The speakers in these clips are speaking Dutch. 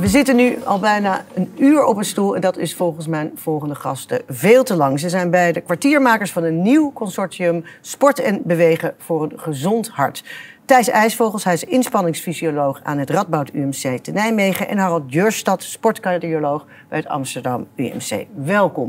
We zitten nu al bijna een uur op een stoel en dat is volgens mijn volgende gasten veel te lang. Ze zijn beide kwartiermakers van een nieuw consortium Sport en Bewegen voor een Gezond Hart. Thijs IJsvogels, hij is inspanningsfysioloog aan het Radboud UMC te Nijmegen. En Harold Jurstad, sportcardioloog bij het Amsterdam UMC. Welkom.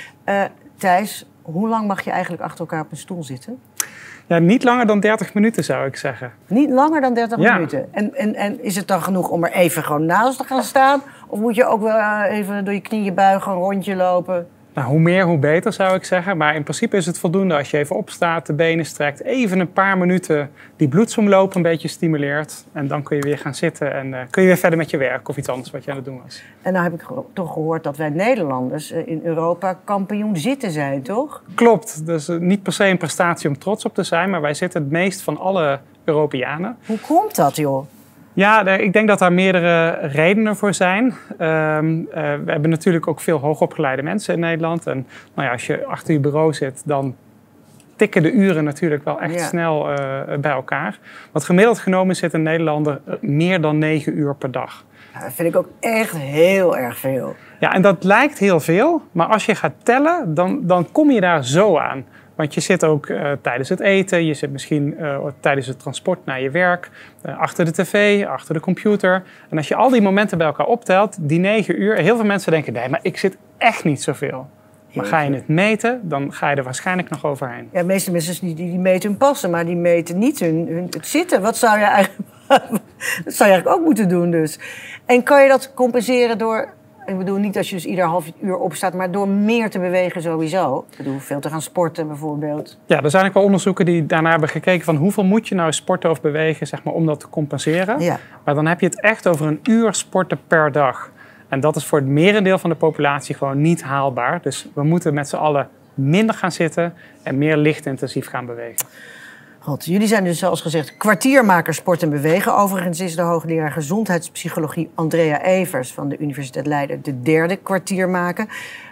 Thijs, hoe lang mag je eigenlijk achter elkaar op een stoel zitten? Ja, niet langer dan 30 minuten zou ik zeggen. Niet langer dan 30 minuten? En is het dan genoeg om er even gewoon naast te gaan staan? Of moet je ook wel even door je knieën buigen, een rondje lopen? Nou, hoe meer, hoe beter zou ik zeggen. Maar in principe is het voldoende als je even opstaat, de benen strekt, even een paar minuten die bloedsomloop een beetje stimuleert. En dan kun je weer gaan zitten en kun je weer verder met je werk of iets anders wat je aan het doen was. En nou heb ik toch gehoord dat wij Nederlanders in Europa kampioen zitten zijn, toch? Klopt. Dus niet per se een prestatie om trots op te zijn, maar wij zitten het meest van alle Europeanen. Hoe komt dat, joh? Ja, ik denk dat daar meerdere redenen voor zijn. We hebben natuurlijk ook veel hoogopgeleide mensen in Nederland. En nou ja, als je achter je bureau zit, dan tikken de uren natuurlijk wel echt snel bij elkaar. Wat gemiddeld genomen zit een Nederlander meer dan 9 uur per dag. Ja, dat vind ik ook echt heel erg veel. Ja, en dat lijkt heel veel. Maar als je gaat tellen, dan kom je daar zo aan. Want je zit ook tijdens het eten, je zit misschien tijdens het transport naar je werk, achter de tv, achter de computer. En als je al die momenten bij elkaar optelt, die 9 uur, heel veel mensen denken, nee, maar ik zit echt niet zoveel. Maar ga je het meten, dan ga je er waarschijnlijk nog overheen. Ja, de meeste mensen die meten hun passen, maar die meten niet het zitten. Wat zou je eigenlijk, dat zou je eigenlijk ook moeten doen dus. En kan je dat compenseren door... Ik bedoel, niet als je dus ieder half uur opstaat, maar door meer te bewegen sowieso. Ik bedoel, veel te gaan sporten bijvoorbeeld. Ja, er zijn ook wel onderzoeken die daarna hebben gekeken van hoeveel moet je nou sporten of bewegen, zeg maar, om dat te compenseren. Ja. Maar dan heb je het echt over een uur sporten per dag. En dat is voor het merendeel van de populatie gewoon niet haalbaar. Dus we moeten met z'n allen minder gaan zitten en meer lichtintensief gaan bewegen. God, jullie zijn dus zoals gezegd kwartiermakers Sport en Bewegen. Overigens is de hoogleraar gezondheidspsychologie Andrea Evers van de Universiteit Leiden de derde kwartiermaker.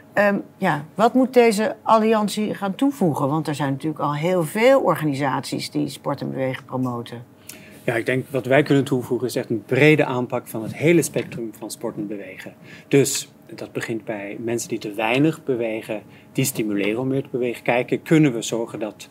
Wat moet deze alliantie gaan toevoegen? Want er zijn natuurlijk al heel veel organisaties die Sport en Bewegen promoten. Ja, ik denk wat wij kunnen toevoegen is echt een brede aanpak van het hele spectrum van sport en bewegen. Dus dat begint bij mensen die te weinig bewegen, die stimuleren om meer te bewegen. Kijken, kunnen we zorgen dat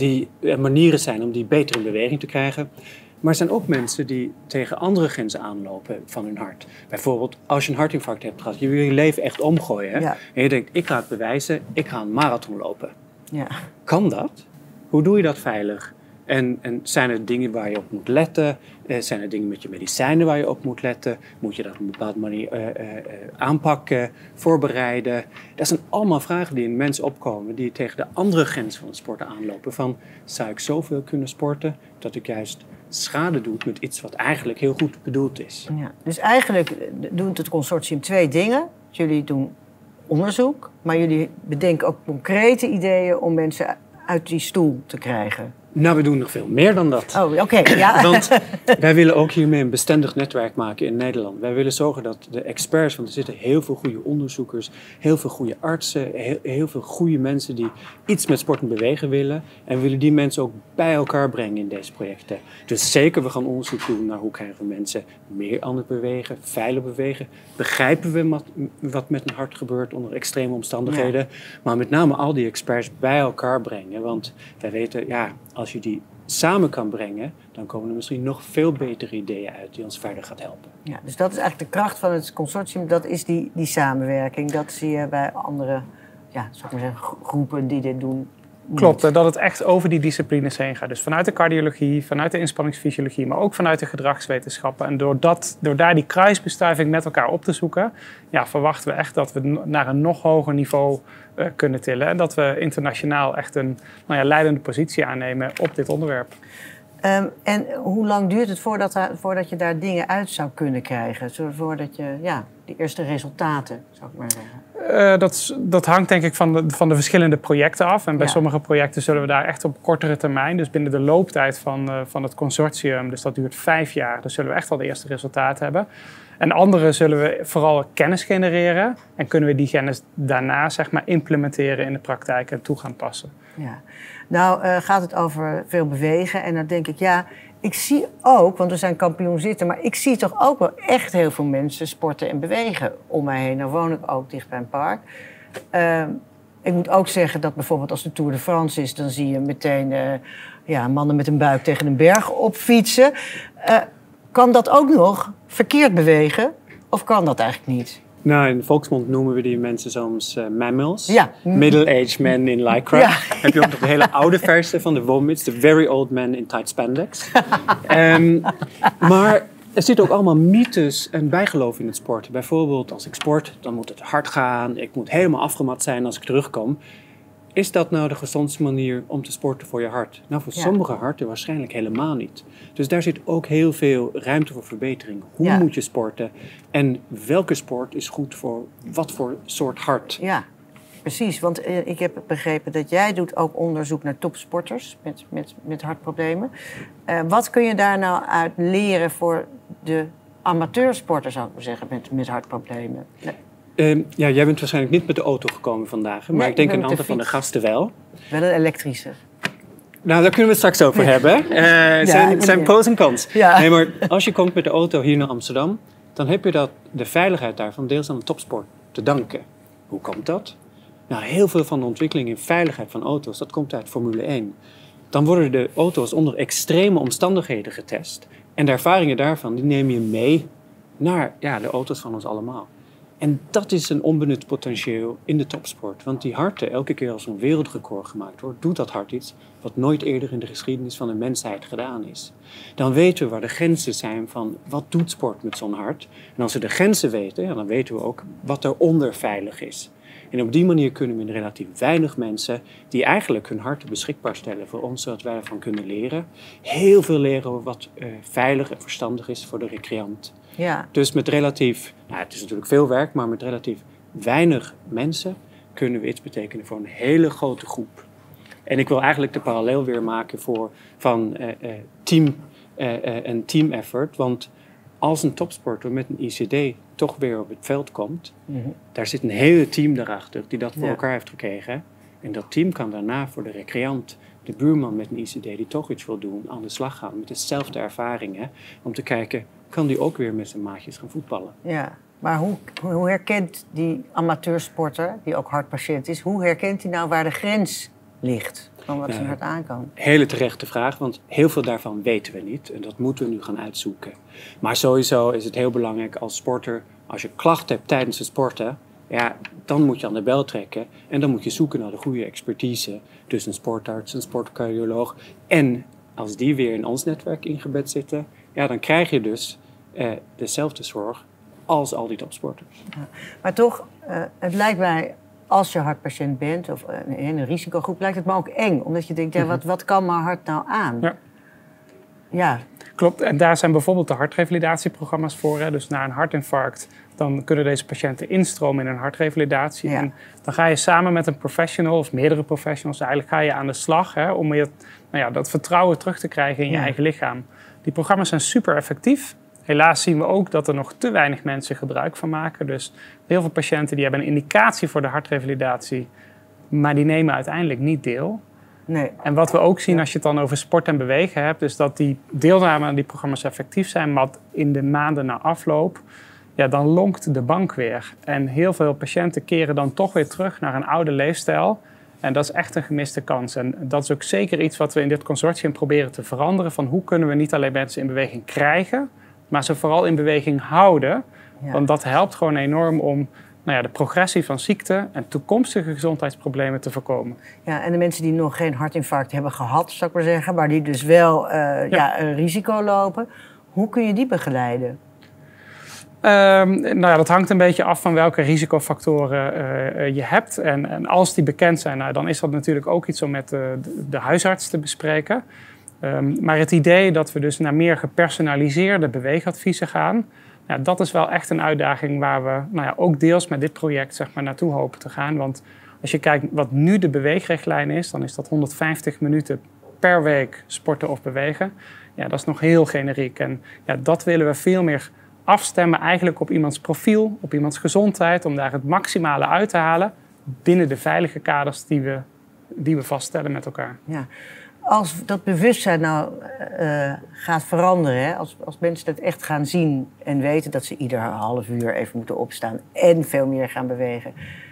er manieren zijn om die beter in beweging te krijgen. Maar er zijn ook mensen die tegen andere grenzen aanlopen van hun hart. Bijvoorbeeld als je een hartinfarct hebt gehad, je wil je leven echt omgooien. Hè? Ja. En je denkt, ik ga het bewijzen, ik ga een marathon lopen. Ja. Kan dat? Hoe doe je dat veilig? En zijn er dingen waar je op moet letten? Zijn er dingen met je medicijnen waar je op moet letten? Moet je dat op een bepaalde manier aanpakken, voorbereiden? Dat zijn allemaal vragen die in mensen opkomen die tegen de andere grens van het sporten aanlopen. Van, zou ik zoveel kunnen sporten dat ik juist schade doe met iets wat eigenlijk heel goed bedoeld is? Ja, dus eigenlijk doet het consortium 2 dingen. Jullie doen onderzoek, maar jullie bedenken ook concrete ideeën om mensen uit die stoel te krijgen. Nou, we doen nog veel meer dan dat. Oh, oké. Ja. Want wij willen ook hiermee een bestendig netwerk maken in Nederland. Wij willen zorgen dat de experts, want er zitten heel veel goede onderzoekers, heel veel goede artsen, heel veel goede mensen die iets met sport en bewegen willen. En we willen die mensen ook bij elkaar brengen in deze projecten. Dus zeker, we gaan onderzoek doen naar hoe krijgen we mensen meer aan het bewegen, veilig bewegen. Begrijpen we wat met een hart gebeurt onder extreme omstandigheden. Ja. Maar met name al die experts bij elkaar brengen. Want wij weten, ja, als je die samen kan brengen, dan komen er misschien nog veel betere ideeën uit die ons verder gaat helpen. Ja, dus dat is eigenlijk de kracht van het consortium, dat is die samenwerking. Dat zie je bij andere zou ik maar zeggen, groepen die dit doen. Klopt, dat het echt over die disciplines heen gaat. Dus vanuit de cardiologie, vanuit de inspanningsfysiologie, maar ook vanuit de gedragswetenschappen. En door daar die kruisbestuiving met elkaar op te zoeken, verwachten we echt dat we naar een nog hoger niveau kunnen tillen. En dat we internationaal echt een leidende positie aannemen op dit onderwerp. En hoe lang duurt het voordat je daar dingen uit zou kunnen krijgen? Voordat je die eerste resultaten, zou ik maar zeggen. Dat hangt denk ik van de verschillende projecten af. En bij sommige projecten zullen we daar echt op kortere termijn, dus binnen de looptijd van het consortium, dus dat duurt 5 jaar, dus zullen we echt al de eerste resultaten hebben. En andere zullen we vooral kennis genereren en kunnen we die kennis daarna implementeren in de praktijk en toe gaan passen. Ja. Nou gaat het over veel bewegen en dan denk ik, ik zie ook, want we zijn kampioen zitten, maar ik zie toch ook wel echt heel veel mensen sporten en bewegen om mij heen. Nou woon ik ook dicht bij een park. Ik moet ook zeggen dat bijvoorbeeld als de Tour de France is, dan zie je meteen mannen met een buik tegen een berg opfietsen. Kan dat ook nog verkeerd bewegen? Of kan dat eigenlijk niet? Nou, in de volksmond noemen we die mensen soms mammals. Ja. Middle-aged men in lycra. Ja. Heb je ook nog de hele oude versie van de Vomits. The very old men in tight spandex. Maar er zitten ook allemaal mythes en bijgeloof in het sporten. Bijvoorbeeld, als ik sport, dan moet het hard gaan. Ik moet helemaal afgemat zijn als ik terugkom. Is dat nou de gezondste manier om te sporten voor je hart? Nou, voor sommige harten waarschijnlijk helemaal niet. Dus daar zit ook heel veel ruimte voor verbetering. Hoe moet je sporten? En welke sport is goed voor wat voor soort hart? Ja, precies. Want ik heb begrepen dat jij doet ook onderzoek naar topsporters met hartproblemen. Wat kun je daar nou uit leren voor de amateursporters, zou ik maar zeggen, met hartproblemen? Jij bent waarschijnlijk niet met de auto gekomen vandaag. Maar ik denk een aantal van de gasten wel. Wel een elektrische. Nou, daar kunnen we het straks over hebben. Zijn pros en cons. Ja. Nee, maar als je komt met de auto hier naar Amsterdam, dan heb je de veiligheid daarvan deels aan de topsport te danken. Hoe komt dat? Nou, heel veel van de ontwikkeling in veiligheid van auto's, dat komt uit Formule 1. Dan worden de auto's onder extreme omstandigheden getest. En de ervaringen daarvan, die neem je mee naar de auto's van ons allemaal. En dat is een onbenut potentieel in de topsport. Want die harten, elke keer als een wereldrecord gemaakt wordt, doet dat hart iets wat nooit eerder in de geschiedenis van de mensheid gedaan is. Dan weten we waar de grenzen zijn van wat doet sport met zo'n hart. En als we de grenzen weten, dan weten we ook wat eronder veilig is. En op die manier kunnen we met relatief weinig mensen die eigenlijk hun harten beschikbaar stellen voor ons, zodat wij ervan kunnen leren, heel veel leren over wat veilig en verstandig is voor de recreant. Ja. Dus met relatief, het is natuurlijk veel werk, maar met relatief weinig mensen kunnen we iets betekenen voor een hele grote groep. En ik wil eigenlijk de parallel weer maken van team effort. Want als een topsporter met een ICD toch weer op het veld komt, daar zit een hele team daarachter die dat voor elkaar heeft gekregen. En dat team kan daarna voor de recreant, de buurman met een ICD die toch iets wil doen, aan de slag gaan met dezelfde ervaringen. Om te kijken, kan die ook weer met zijn maatjes gaan voetballen? Ja, maar hoe herkent die amateursporter, die ook hartpatiënt is, hoe herkent hij nou waar de grens ligt van wat zijn hart aan kan? Hele terechte vraag, want heel veel daarvan weten we niet. En dat moeten we nu gaan uitzoeken. Maar sowieso is het heel belangrijk als sporter, als je klachten hebt tijdens het sporten, dan moet je aan de bel trekken. En dan moet je zoeken naar de goede expertise. Dus een sportarts, een sportcardioloog. En als die weer in ons netwerk ingebed zitten, dan krijg je dus dezelfde zorg als al die topsporters. Ja. Maar toch, het lijkt mij, als je hartpatiënt bent of in een risicogroep, lijkt het me ook eng. Omdat je denkt, wat kan mijn hart nou aan? Ja. Klopt, en daar zijn bijvoorbeeld de hartrevalidatieprogramma's voor. Hè. Dus na een hartinfarct, dan kunnen deze patiënten instromen in een hartrevalidatie. Ja. En dan ga je samen met een professional of meerdere professionals eigenlijk ga je aan de slag om dat vertrouwen terug te krijgen in je eigen lichaam. Die programma's zijn super effectief. Helaas zien we ook dat er nog te weinig mensen gebruik van maken. Dus heel veel patiënten die hebben een indicatie voor de hartrevalidatie, maar die nemen uiteindelijk niet deel. Nee. En wat we ook zien als je het dan over sport en bewegen hebt, is dat die deelname aan die programma's effectief zijn, maar in de maanden na afloop, dan lonkt de bank weer. En heel veel patiënten keren dan toch weer terug naar een oude leefstijl. En dat is echt een gemiste kans. En dat is ook zeker iets wat we in dit consortium proberen te veranderen. Van hoe kunnen we niet alleen mensen in beweging krijgen, maar ze vooral in beweging houden. Ja. Want dat helpt gewoon enorm om de progressie van ziekte en toekomstige gezondheidsproblemen te voorkomen. Ja, en de mensen die nog geen hartinfarct hebben gehad, zou ik maar zeggen, maar die dus wel een risico lopen, hoe kun je die begeleiden? Dat hangt een beetje af van welke risicofactoren je hebt. En als die bekend zijn, dan is dat natuurlijk ook iets om met de huisarts te bespreken. Maar het idee dat we dus naar meer gepersonaliseerde beweegadviezen gaan, dat is wel echt een uitdaging waar we ook deels met dit project naartoe hopen te gaan. Want als je kijkt wat nu de beweegrichtlijn is, dan is dat 150 minuten per week sporten of bewegen. Ja, dat is nog heel generiek. En dat willen we veel meer afstemmen eigenlijk op iemands profiel, op iemands gezondheid, om daar het maximale uit te halen binnen de veilige kaders die we vaststellen met elkaar. Ja. als dat bewustzijn nou gaat veranderen, hè, als mensen het echt gaan zien en weten dat ze ieder half uur even moeten opstaan en veel meer gaan bewegen,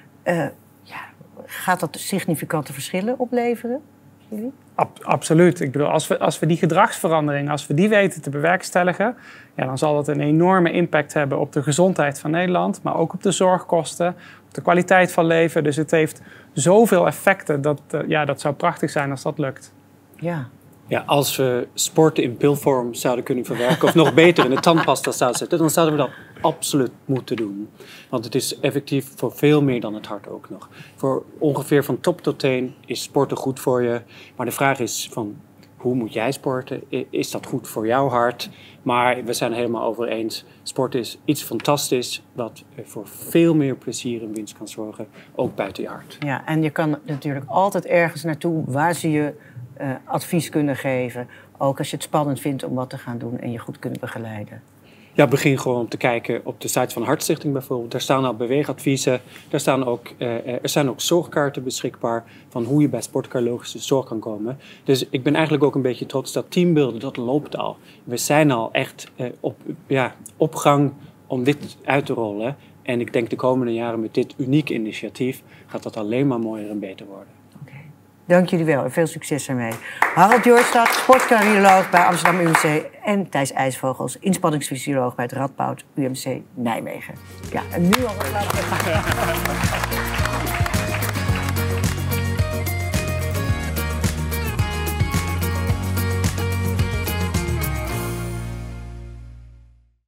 gaat dat significante verschillen opleveren? Jullie? Absoluut. Ik bedoel, als we die gedragsverandering, als we die weten te bewerkstelligen, ja, dan zal dat een enorme impact hebben op de gezondheid van Nederland, maar ook op de zorgkosten, op de kwaliteit van leven. Dus het heeft zoveel effecten dat zou prachtig zijn als dat lukt. Ja. Ja, als we sporten in pilvorm zouden kunnen verwerken, of nog beter in de tandpasta zouden zetten, dan zouden we dat absoluut moeten doen. Want het is effectief voor veel meer dan het hart ook nog. Voor ongeveer van top tot teen is sporten goed voor je. Maar de vraag is van, hoe moet jij sporten? Is dat goed voor jouw hart? Maar we zijn het helemaal over eens. Sport is iets fantastisch wat voor veel meer plezier en winst kan zorgen, ook buiten je hart. Ja, en je kan natuurlijk altijd ergens naartoe waar ze je advies kunnen geven. Ook als je het spannend vindt om wat te gaan doen en je goed kunnen begeleiden. Ja, begin gewoon te kijken op de site van Hartstichting bijvoorbeeld. Daar staan al beweegadviezen. Er zijn ook zorgkaarten beschikbaar van hoe je bij sportcardiologische zorg kan komen. Dus ik ben eigenlijk ook een beetje trots dat teambuilding, dat loopt al. We zijn al echt op gang om dit uit te rollen. En ik denk de komende jaren met dit unieke initiatief gaat dat alleen maar mooier en beter worden. Dank jullie wel en veel succes ermee. Harald Jorstad, sportcardioloog bij Amsterdam UMC en Thijs IJsvogels, inspanningsfysioloog bij het Radboud UMC Nijmegen. Ja, en nu al wat laten we gaan.